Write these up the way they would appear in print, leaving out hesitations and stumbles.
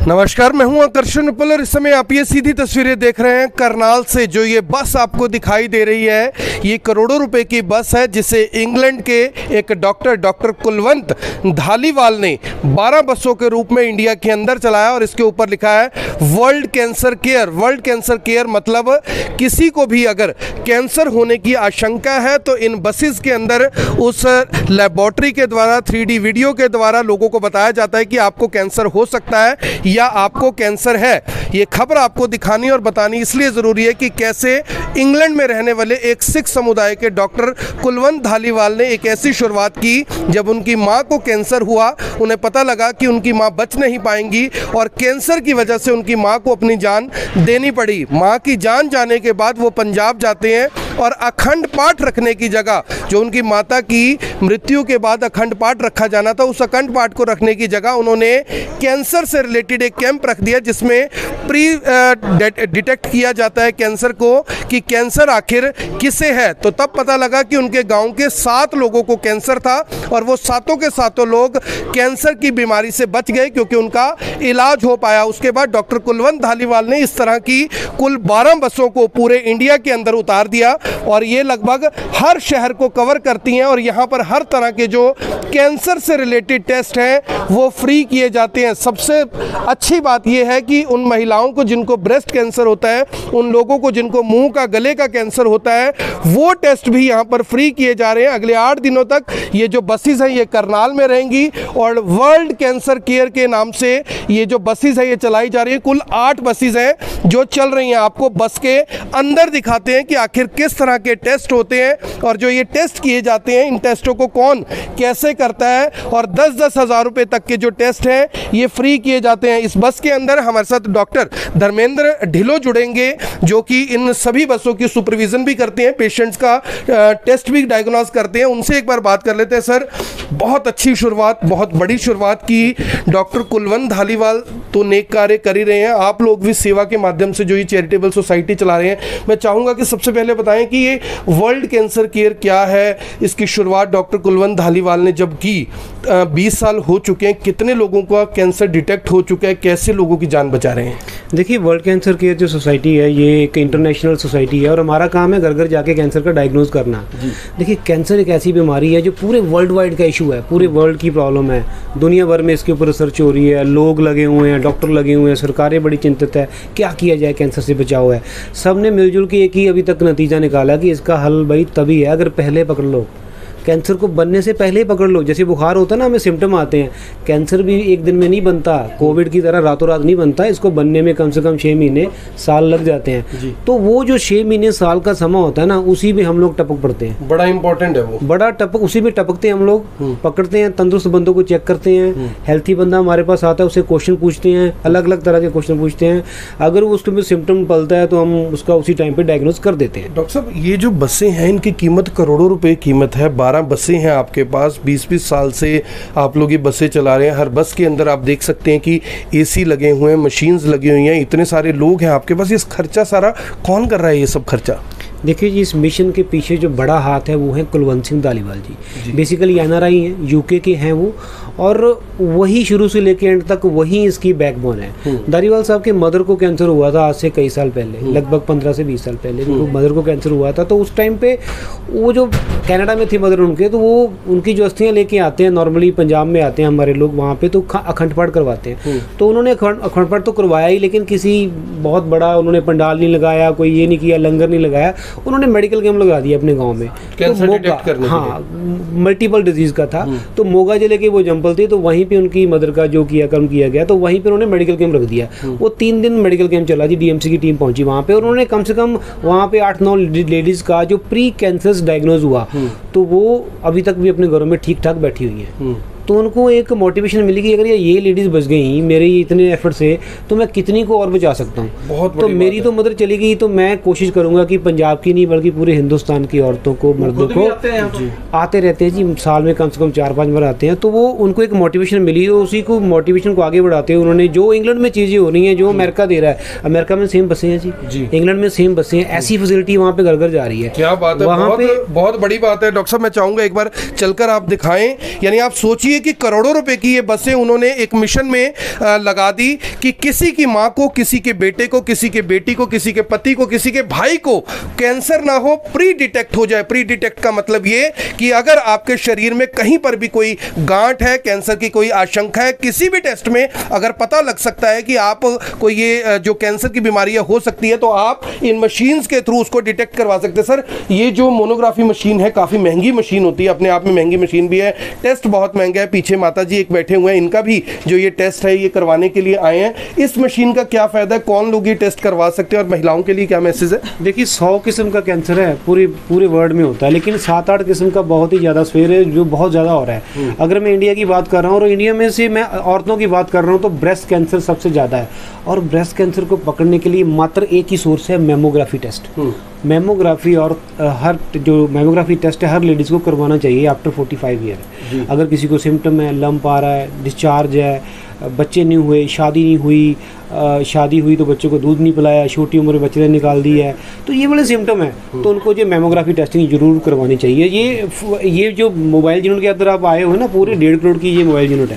नमस्कार, मैं हूं आकर्षण उपल और इस समय आप ये सीधी तस्वीरें देख रहे हैं करनाल से। जो ये बस आपको दिखाई दे रही है, ये करोड़ों रुपए की बस है जिसे इंग्लैंड के एक डॉक्टर कुलवंत धालीवाल ने 12 बसों के रूप में इंडिया के अंदर चलाया और इसके ऊपर लिखा है World Cancer Care. World Cancer Care मतलब किसी को भी अगर कैंसर होने की आशंका है तो इन बसेस के अंदर उस लेबोरेटरी के द्वारा 3D वीडियो के द्वारा लोगों को बताया जाता है कि आपको कैंसर हो सकता है या आपको कैंसर है। ये खबर आपको दिखानी और बतानी इसलिए ज़रूरी है कि कैसे इंग्लैंड में रहने वाले एक सिख समुदाय के डॉक्टर कुलवंत धालीवाल ने एक ऐसी शुरुआत की जब उनकी मां को कैंसर हुआ। उन्हें पता लगा कि उनकी मां बच नहीं पाएंगी और कैंसर की वजह से उनकी मां को अपनी जान देनी पड़ी। मां की जान जाने के बाद वो पंजाब जाते हैं और अखंड पाठ रखने की जगह, जो उनकी माता की मृत्यु के बाद अखंड पाठ रखा जाना था, उस अखंड पाठ को रखने की जगह उन्होंने कैंसर से रिलेटेड एक कैंप रख दिया जिसमें प्री डिटेक्ट किया जाता है कैंसर को कि कैंसर आखिर किसे है। तो तब पता लगा कि उनके गांव के 7 लोगों को कैंसर था और वो सातों के सातों लोग कैंसर की बीमारी से बच गए क्योंकि उनका इलाज हो पाया। उसके बाद डॉक्टर कुलवंत धालीवाल ने इस तरह की कुल 12 बसों को पूरे इंडिया के अंदर उतार दिया और ये लगभग हर शहर को कवर करती हैं और यहाँ पर हर तरह के जो कैंसर से रिलेटेड टेस्ट हैं वो फ्री किए जाते हैं। सबसे अच्छी बात यह है कि उन महिलाओं को जिनको ब्रेस्ट कैंसर होता है, उन लोगों को जिनको मुंह का गले का कैंसर होता है, वो टेस्ट भी यहाँ पर फ्री किए जा रहे हैं। अगले 8 दिनों तक ये जो बसेस हैं ये करनाल में रहेंगी और वर्ल्ड कैंसर केयर के नाम से ये जो बसेस है ये चलाई जा रही है। कुल 8 बसेस हैं जो चल रही हैं। आपको बस के अंदर दिखाते हैं कि आखिर किस तरह के टेस्ट होते हैं और जो ये टेस्ट किए जाते हैं इन टेस्टों को कौन कैसे करता है और 10-10 हज़ार रुपए तक के जो टेस्ट हैं ये फ्री किए जाते हैं। इस बस के अंदर हमारे साथ डॉक्टर धर्मेंद्र ढिलो जुड़ेंगे जो कि इन सभी बसों की सुपरविजन भी करते हैं, पेशेंट्स का टेस्ट भी डायग्नोज करते हैं। उनसे एक बार बात कर लेते हैं। सर, बहुत अच्छी शुरुआत, बहुत बड़ी शुरुआत की डॉक्टर कुलवंत धालीवाल तो नेक कार्य कर ही रहे हैं, आप लोग भी सेवा के माध्यम से जो ये चैरिटेबल सोसाइटी चला रहे हैं। मैं चाहूँगा कि सबसे पहले बताएं कि ये वर्ल्ड कैंसर केयर क्या है। इसकी शुरुआत डॉक्टर कुलवंत धालीवाल ने जब की 20 साल हो चुके हैं, कितने लोगों का कैंसर डिटेक्ट हो चुका है, कैसे लोगों की जान बचा रहे हैं? देखिए, वर्ल्ड कैंसर केयर जो सोसाइटी है ये एक इंटरनेशनल सोसाइटी है और हमारा काम है घर घर जाके कैंसर का डायग्नोज करना। देखिए, कैंसर एक ऐसी बीमारी है जो पूरे वर्ल्ड वाइड का इशू है, पूरे वर्ल्ड की प्रॉब्लम है। दुनिया भर में इसके ऊपर रिसर्च हो रही है, लोग लगे हुए हैं, डॉक्टर लगे हुए हैं, सरकारें बड़ी चिंतित है क्या किया जाए, कैंसर से बचाव है। सब ने मिलजुल के एक ही अभी तक नतीजा निकाला कि इसका हल भाई तभी है अगर पहले पकड़ लो, कैंसर को बनने से पहले ही पकड़ लो। जैसे बुखार होता है ना, हमें सिम्टम आते हैं, कैंसर भी एक दिन में नहीं बनता, कोविड की तरह रातों रात नहीं बनता, इसको बनने में कम से कम 6 महीने साल लग जाते हैं। तो वो जो 6 महीने साल का समय होता है ना, उसी में हम लोग टपक पड़ते हैं। बड़ा इंपॉर्टेंट है वो, बड़ा टपक उसी में टपकते हैं हम लोग, पकड़ते हैं। तंदुरुस्त बंदों को चेक करते हैं, हेल्थी बंदा हमारे पास आता है उससे क्वेश्चन पूछते हैं, अलग अलग तरह के क्वेश्चन पूछते हैं। अगर वो उसके सिम्टम पलता है तो हम उसका उसी टाइम पे डायग्नोज कर देते हैं। डॉक्टर साहब, ये जो बसें हैं इनकी कीमत करोड़ों रुपए कीमत है। 12 बसें हैं आपके पास, 20-20 साल से आप लोग ये बसें चला रहे हैं। हर बस के अंदर आप देख सकते हैं कि AC लगे हुए हैं, मशीन्स लगी हुई हैं, इतने सारे लोग हैं आपके पास। ये खर्चा सारा कौन कर रहा है ये सब खर्चा? देखिए जी, इस मिशन के पीछे जो बड़ा हाथ है वो है कुलवंत सिंह धालीवाल जी। बेसिकली NRI हैं, UK के हैं वो, और वही शुरू से लेके एंड तक वही इसकी बैकबोन है। धालीवाल साहब के मदर को कैंसर हुआ था आज से कई साल पहले, लगभग 15 से 20 साल पहले मदर को कैंसर हुआ था। तो उस टाइम पे वो जो कनाडा में थे मदर उनके, तो वो उनकी जो अस्थियाँ लेके आते हैं, नॉर्मली पंजाब में आते हैं हमारे लोग वहाँ पे, तो अखंड पाठ करवाते हैं। तो उन्होंने अखंड पाठ तो करवाया ही, लेकिन किसी बहुत बड़ा उन्होंने पंडाल नहीं लगाया, कोई ये नहीं किया, लंगर नहीं लगाया, उन्होंने मेडिकल कैंप लगा दिया अपने गांव में। कैंसर डिटेक्ट करने के लिए। हाँ, मल्टीपल डिजीज का था। तो मोगा जिले के वो जंपल थे, तो वहीं पे उनकी मदर का जो कर्म किया गया, तो वहीं पे उन्होंने मेडिकल कैंप रख दिया। वो 3 दिन मेडिकल कैंप चला जी, DMC की टीम पहुंची वहाँ पे और उन्होंने कम से कम वहाँ पे 8-9 लेडीज का जो प्री कैंसर डायग्नोज हुआ, तो वो अभी तक भी अपने घरों में ठीक ठाक बैठी हुई है। तो उनको एक मोटिवेशन मिली कि अगर ये लेडीज़ बच गई मेरे इतने एफर्ट से, तो मैं कितनी को और बचा सकता हूँ। तो मेरी तो मदर चली गई, तो मैं कोशिश करूँगा कि पंजाब की नहीं बल्कि पूरे हिंदुस्तान की औरतों को, मर्दों को आते रहते हैं जी, साल में कम से कम 4-5 बार आते हैं। तो वो उनको एक मोटिवेशन मिली और उसी को मोटिवेशन को आगे बढ़ाते हुए उन्होंने जो इंग्लैंड में चीज़ें हो रही हैं, जो अमेरिका दे रहा है, अमेरिका में सेम बसें हैं जी, इंग्लैंड में सेम बसें हैं, ऐसी फैसिलिटी वहाँ पे घर घर जा रही है। क्या बात है, वहाँ पे बहुत बड़ी बात है। डॉक्टर साहब, मैं चाहूँगा एक बार चलकर आप दिखाएं। यानी आप सोचिए कि करोड़ों रुपए की ये बसें उन्होंने एक मिशन में लगा दी कि किसी की माँ को, किसी के बेटे को, किसी के बेटी को, किसी के पति को, किसी के भाई को कैंसर ना हो, प्री डिटेक्ट हो जाए। प्री डिटेक्ट का मतलब ये कि अगर आपके शरीर में कहीं पर भी कोई गांठ है, कैंसर की कोई आशंका है, किसी भी टेस्ट में अगर पता लग सकता है कि आप को ये जो कैंसर की बीमारियां हो सकती है, तो आप इन मशीन्स के थ्रू उसको डिटेक्ट करवा सकते हैं। सर, ये जो मोनोग्राफी मशीन है काफ़ी महंगी मशीन होती है, अपने आप में महंगी मशीन भी है, टेस्ट बहुत महंगा है। पीछे माता जी एक बैठे हुए हैं, इनका भी जो ये टेस्ट है ये करवाने के लिए आए हैं। इस मशीन का क्या फ़ायदा है, कौन लोग ये टेस्ट करवा सकते हैं और महिलाओं के लिए क्या मैसेज है? देखिए, 100 किस्म का कैंसर है पूरे वर्ल्ड में होता है, लेकिन 7-8 किस्म का बहुत ही ज़्यादा स्फेयर है जो बहुत ज़्यादा हो रहा है। अगर मैं इंडिया की बात कर रहा हूँ और इंडिया में से मैं औरतों की बात कर रहा हूँ तो ब्रेस्ट कैंसर सबसे ज़्यादा है। और ब्रेस्ट कैंसर को पकड़ने के लिए मात्र एक ही सोर्स है, मेमोग्राफी टेस्ट। मेमोग्राफी और हर जो मेमोग्राफी टेस्ट है हर लेडीज़ को करवाना चाहिए आफ्टर 45 ईयर। अगर किसी को सिम्टम है, लंप आ रहा है, डिस्चार्ज है, बच्चे नहीं हुए, शादी नहीं हुई, शादी हुई तो बच्चे को दूध नहीं पिलाया, छोटी उम्र में बच्चे ने निकाल दी है, तो ये वाले सिम्टम है तो उनको जो मेमोग्राफी टेस्टिंग जरूर करवानी चाहिए। ये जो मोबाइल यूनिट के अंदर आप आए हो ना, पूरे 1.5 करोड़ की ये मोबाइल यूनिट है।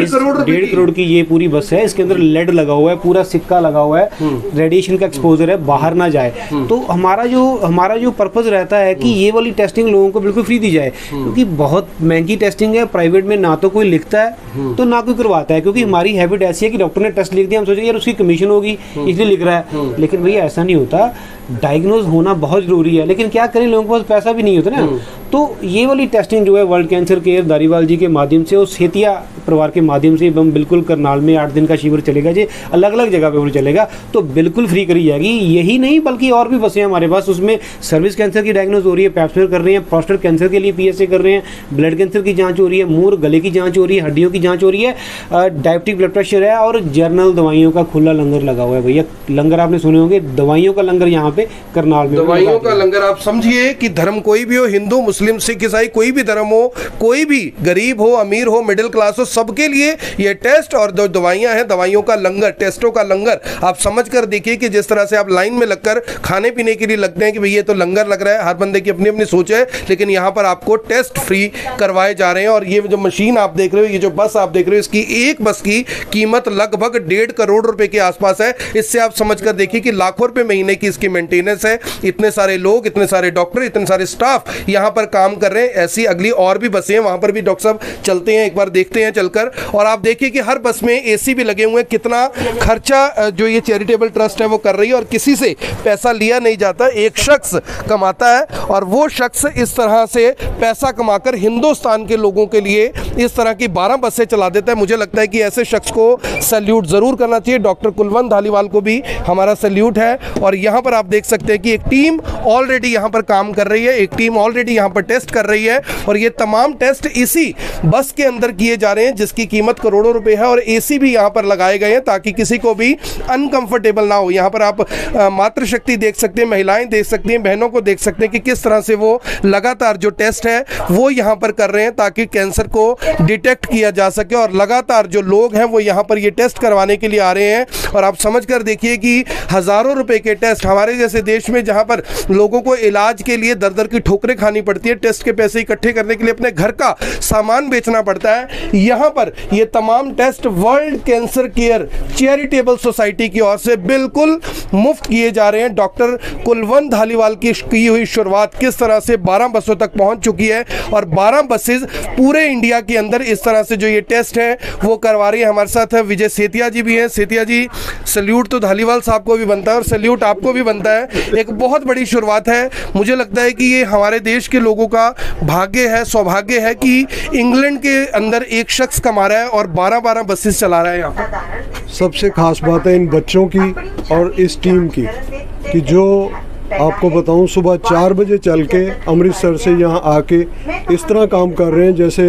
1.5 करोड़ की ये पूरी बस है। इसके अंदर लेड लगा हुआ है, पूरा सिक्का लगा हुआ है, रेडिएशन का एक्सपोजर है, बाहर ना जाए। तो हमारा जो पर्पज रहता है कि ये वाली टेस्टिंग लोगों को बिल्कुल फ्री दी जाए, क्योंकि बहुत महंगी टेस्टिंग है। प्राइवेट में ना तो कोई लिखता है तो ना कोई करवाता है, क्योंकि हमारी हैबिट ऐसी है कि डॉक्टर ने टेस्ट लिख दिया, हम सोचेंगे यार उसकी कमीशन होगी इसलिए लिख रहा है, लेकिन भैया ऐसा नहीं होता। डायग्नोज होना बहुत जरूरी है, लेकिन क्या करें, लोगों के पास पैसा भी नहीं होता ना। तो ये वाली टेस्टिंग जो है World Cancer Care Dhariwal ji के माध्यम से और सेतिया परिवार के माध्यम से हम बिल्कुल करनाल में 8 दिन का शिविर चलेगा जी, अलग अलग जगह पे चलेगा, तो बिल्कुल फ्री करी जाएगी। यही नहीं बल्कि और भी बसें हमारे पास, उसमें सर्विस कैंसर की डायग्नोज हो रही है, पैप्समेयर कर रहे हैं, प्रोस्टेट कैंसर के लिए PSA कर रहे हैं, ब्लड कैंसर की जाँच हो रही है, मुंह गले की जाँच हो रही है, हड्डियों की जाँच हो रही है, डायबिटिक ब्लड प्रेशर है, और जर्नल दवाइयों का खुला लंगर लगा हुआ है। भैया लंगर आपने सुने होंगे, दवाइयों का लंगर यहाँ पे करनाल में, दवाइयों का लंगर। आप समझिए कि धर्म कोई भी हो, हिंदू, मुस्लिम, सिख, ईसाई, कोई भी धर्म हो, कोई भी गरीब हो, अमीर हो, मिडिल क्लास हो, सबके लिए ये टेस्ट और जो दवाइयां हैं, दवाइयों का लंगर, टेस्टों का लंगर। आप समझ कर देखिए कि जिस तरह से आप लाइन में लगकर खाने पीने के लिए लगते हैं कि भैया ये तो लंगर लग रहा है, हर बंदे की अपनी अपनी सोच है, लेकिन यहाँ पर आपको टेस्ट फ्री करवाए जा रहे हैं। और ये जो मशीन आप देख रहे हो, ये जो बस आप देख रहे हो, इसकी एक बस की कीमत लगभग 1.5 करोड़ रुपए के आसपास है। इससे आप समझ कर देखिए कि लाखों रुपए महीने की इसकी मेंटेनेंस है। इतने सारे लोग, इतने सारे डॉक्टर, इतने सारे स्टाफ यहाँ पर काम कर रहे हैं। ऐसी अगली और भी बसें हैं, वहां पर भी डॉक्टर साहब चलते हैं, एक बार देखते हैं चलकर। और आप देखिए कि हर बस में AC भी लगे हुए हैं। कितना खर्चा जो ये चैरिटेबल ट्रस्ट है वो कर रही है, और किसी से पैसा लिया नहीं जाता, एक शख्स कमाता है और वो शख्स इस तरह से पैसा कमाकर हिंदुस्तान के लोगों के लिए इस तरह की 12 बसें चला देता है। मुझे लगता है कि ऐसे शख्स को सैल्यूट जरूर करना चाहिए। डॉक्टर कुलवंत धालीवाल को भी हमारा सैल्यूट है। और यहाँ पर आप देख सकते हैं कि एक टीम ऑलरेडी यहाँ पर काम कर रही है, एक टीम ऑलरेडी यहाँ पर टेस्ट कर रही है, और ये तमाम टेस्ट इसी बस के अंदर किए जा रहे हैं जिसकी कीमत करोड़ों रुपए है। और AC भी यहाँ पर लगाए गए हैं ताकि किसी को भी अनकंफर्टेबल ना हो। यहाँ पर आप मातृशक्ति देख सकते हैं, महिलाएं देख सकती हैं, बहनों को देख सकते हैं कि किस तरह से वो लगातार जो टेस्ट है वो यहाँ पर कर रहे हैं ताकि कैंसर को डिटेक्ट किया जा सके। और लगातार जो लोग हैं वो यहाँ पर ये टेस्ट करवाने के लिए आ रहे हैं। और आप समझ कर देखिए कि हज़ारों रुपए के टेस्ट, हमारे जैसे देश में जहाँ पर लोगों को इलाज के लिए दर दर की ठोकरें खानी पड़ती है, टेस्ट के पैसे इकट्ठे करने के लिए अपने घर का सामान बेचना पड़ता है, यहाँ पर ये तमाम test World Cancer Care Charitable Society की ओर से बिल्कुल मुफ्त किए जा रहे हैं। डॉक्टर कुलवंत धालीवाल की हुई शुरुआत किस तरह से 12 बसों तक पहुंच चुकी है, और 12 बसेज पूरे इंडिया के अंदर इस तरह से जो ये टेस्ट है वो करवा रही है। हमारे साथ है विजय सेतिया जी भी हैं। सेतिया जी, सैल्यूट तो धालीवाल साहब को भी बनता है और सैल्यूट आपको भी बनता है। एक बहुत बड़ी शुरुआत है। मुझे लगता है कि ये हमारे देश के लोगों का भाग्य है, सौभाग्य है कि इंग्लैंड के अंदर एक शख्स कमा रहा है और 12-12 बसेस चला रहा है यहाँ पर। सबसे खास बात है इन बच्चों की और इस टीम की कि जो आपको बताऊं, सुबह 4 बजे चल के अमृतसर से यहाँ आके इस तरह काम कर रहे हैं जैसे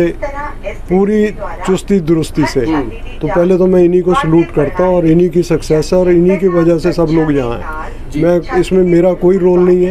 पूरी चुस्ती दुरुस्ती से। तो पहले तो मैं इन्हीं को सलूट करता हूँ और इन्हीं की सक्सेस है और इन्हीं की वजह से सब लोग यहाँ हैं। मैं इसमें मेरा कोई रोल नहीं है,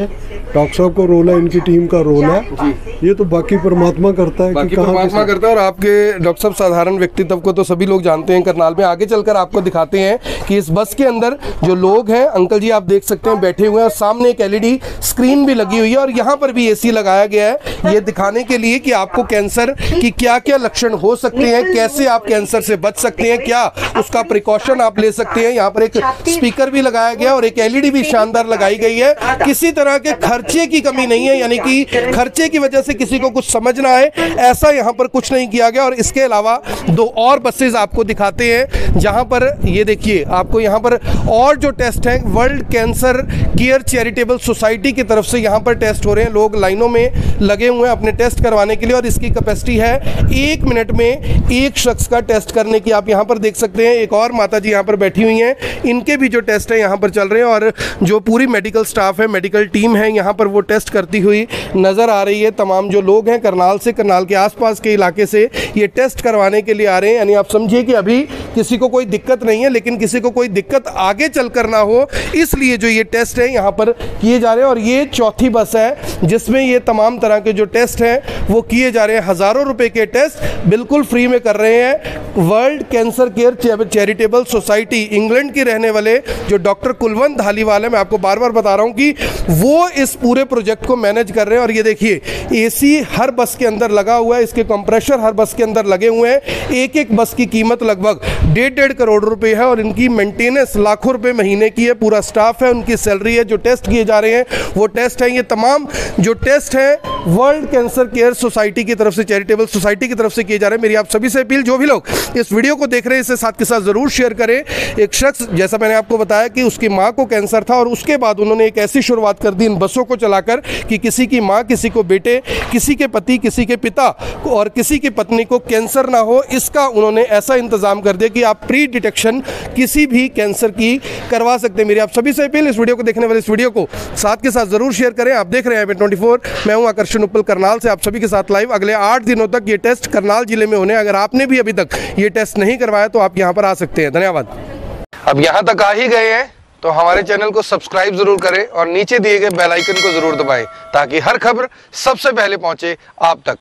डॉक्टर साहब का रोल है, इनकी टीम का रोल है। ये तो बाकी परमात्मा करता है, बाकी परमात्मा करता है। और आपके डॉक्टर साहब साधारण व्यक्तित्व को तो सभी लोग जानते हैं करनाल में। आगे चलकर आपको दिखाते हैं कि इस बस के अंदर जो लोग हैं, अंकल जी आप देख सकते हैं बैठे हुए हैं, और सामने एक LED स्क्रीन भी लगी हुई है, और यहाँ पर भी AC लगाया गया है, ये दिखाने के लिए कि आपको कैंसर की क्या क्या लक्षण हो सकते हैं, कैसे आप कैंसर से बच सकते हैं, क्या उसका प्रिकॉशन आप ले सकते हैं। यहाँ पर एक स्पीकर भी लगाया गया और एक LED भी शानदार लगाई गई है। किसी तरह के खर्चे की कमी नहीं है, यानी कि खर्चे की वजह से किसी को कुछ समझना है ऐसा यहाँ पर कुछ नहीं किया गया। और इसके अलावा 2 और बसेज आपको दिखाते हैं, जहां पर ये देखिए आपको यहाँ पर और जो टेस्ट हैं World Cancer Care Charitable Society की तरफ से यहाँ पर टेस्ट हो रहे हैं। लोग लाइनों में लगे हुए हैं अपने टेस्ट करवाने के लिए, और इसकी कैपेसिटी है 1 मिनट में 1 शख्स का टेस्ट करने की। आप यहाँ पर देख सकते हैं एक और माता जी यहाँ पर बैठी हुई हैं, इनके भी जो टेस्ट है यहाँ पर चल रहे हैं, और जो पूरी मेडिकल स्टाफ है, मेडिकल टीम है यहाँ पर, वो टेस्ट करती हुई नजर आ रही है। तमाम जो लोग हैं करनाल से, करनाल के आसपास के इलाके से ये टेस्ट करवाने के लिए आ रहे हैं। यानी आप समझिए कि अभी किसी को कोई दिक्कत नहीं है, लेकिन किसी को कोई दिक्कत आगे चलकर ना हो, इसलिए जो ये टेस्ट है यहाँ पर किए जा रहे हैं। और ये चौथी बस है जिसमें ये तमाम तरह के जो टेस्ट हैं वो किए जा रहे हैं। हज़ारों रुपए के टेस्ट बिल्कुल फ्री में कर रहे हैं। World Cancer Care Charitable Society, England के रहने वाले जो डॉक्टर कुलवंत धालीवाल है, मैं आपको बार बार बता रहा हूँ कि वो इस पूरे प्रोजेक्ट को मैनेज कर रहे हैं। और ये देखिए AC हर बस के अंदर लगा हुआ है, इसके कंप्रेशर हर बस के अंदर लगे हुए हैं। एक बस की कीमत लगभग 1.5 करोड़ रुपए है, और इनकी मेंटेनेंस लाखों रुपए महीने की है। पूरा स्टाफ है, उनकी सैलरी है। जो टेस्ट किए जा रहे हैं वो टेस्ट हैं, ये तमाम जो टेस्ट हैं वर्ल्ड कैंसर केयर सोसाइटी की तरफ से, चैरिटेबल सोसाइटी की तरफ से किए जा रहे हैं। मेरी आप सभी से अपील, जो भी लोग इस वीडियो को देख रहे हैं इसे साथ के साथ जरूर शेयर करें। एक शख्स, जैसा मैंने आपको बताया कि उसकी मां को कैंसर था, और उसके बाद उन्होंने एक ऐसी शुरुआत कर दी इन बसों को चलाकर कि किसी की मां, किसी को बेटे, किसी के पति, किसी के पिता और किसी की पत्नी को कैंसर ना हो, इसका उन्होंने ऐसा इंतजाम कर दिया कि आप प्री डिटेक्शन किसी भी कैंसर की करवा सकते हैं। मेरी आप सभी से अपील, इस वीडियो को देखने वाले इस वीडियो को साथ के साथ जरूर शेयर करें। आप देख रहे हैं IBN24, मैं हूं आकर्षण उपल करनाल से, आप सभी के साथ लाइव। अगले 8 दिनों तक ये टेस्ट करनाल जिले में होने, अगर आपने भी अभी तक ये टेस्ट नहीं करवाया तो आप यहां पर आ सकते हैं। धन्यवाद। अब यहां तक आ ही गए हैं तो हमारे चैनल को सब्सक्राइब जरूर करें और नीचे दिए गए बेल आइकन को जरूर दबाएं, ताकि हर खबर सबसे पहले पहुंचे आप तक।